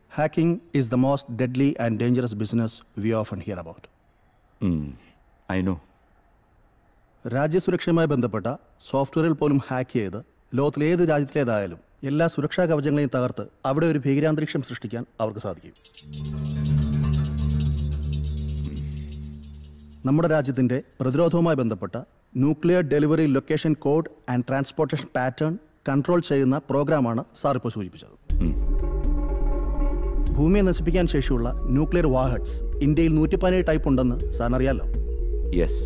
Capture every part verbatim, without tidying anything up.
Hacking is the most deadly and dangerous business we often hear about. Mm, I know. രാജ്യസുരക്ഷയുമായി ബന്ധപ്പെട്ട സോഫ്റ്റ്വെയറിൽ പോലും hack ചെയ്ത് ലോകത്തിലെ ഏത് രാജ്യത്തിലേതായാലും എല്ലാ സുരക്ഷാ കവചങ്ങളെയും തകർത്ത് അവിടെ ഒരു ഭീകരാന്തരീക്ഷം സൃഷ്ടിക്കാൻ അവർക്ക് സാധിക്കും. നമ്മുടെ രാജ്യത്തിൻ്റെ പ്രതിരോധവുമായി ബന്ധപ്പെട്ട nuclear delivery location code and transportation pattern control ചെയ്യുന്ന പ്രോഗ്രാമാണ് സാർ ഇപ്പോൾ സൂചിപ്പിച്ചത്. ഭൂമിയെ നശിപ്പിക്കാൻ ശേഷിയുള്ള ന്യൂക്ലിയർ വാർഹെഡ്സ് ഇന്ത്യയിൽ നൂറ്റി പതിനേഴ് ടൈപ്പ് ഉണ്ടെന്ന് സാറിന് അറിയാലോ. യെസ്.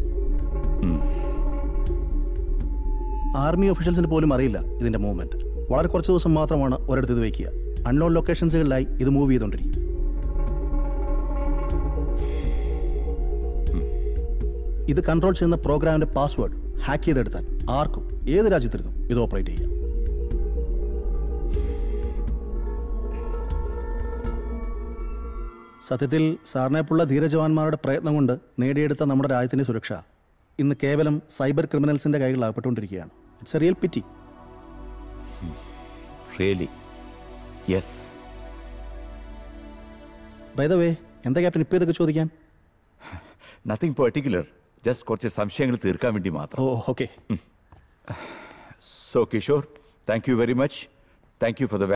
ആർമി ഒഫീഷ്യൽസിന് പോലും അറിയില്ല ഇതിൻ്റെ മൂവ്മെൻറ്റ്. വളരെ കുറച്ച് ദിവസം മാത്രമാണ് ഒരിടത്ത് ഇത് വയ്ക്കുക. അൺനോൺ ലൊക്കേഷൻസുകളിലായി ഇത് മൂവ് ചെയ്തുകൊണ്ടിരിക്കും. ഇത് കൺട്രോൾ ചെയ്യുന്ന പ്രോഗ്രാമിൻ്റെ പാസ്വേഡ് ഹാക്ക് ചെയ്തെടുത്താൽ ആർക്കും ഏത് രാജ്യത്തിരുന്നും ഇത് ഓപ്പറേറ്റ് ചെയ്യാം. സത്യത്തിൽ സാറിനെപ്പോലുള്ള ധീരജവാന്മാരുടെ പ്രയത്നം കൊണ്ട് നേടിയെടുത്ത നമ്മുടെ രാജ്യത്തിൻ്റെ സുരക്ഷ ഇന്ന് കേവലം സൈബർ ക്രിമിനൽസിൻ്റെ കൈകളിലാകപ്പെട്ടുകൊണ്ടിരിക്കുകയാണ്. It's a real pity. Really yes. By the way, എന്താ ക്യാപ്റ്റൻ ഇപ്പോൾ ഇതൊക്കെ ചോദിക്കാൻ? നത്തിങ് പെർട്ടിക്കുലർ, ജസ്റ്റ് കുറച്ച് സംശയങ്ങൾ തീർക്കാൻ വേണ്ടി മാത്രം. Oh okay. So Kishore, thank you very much. Thank you for the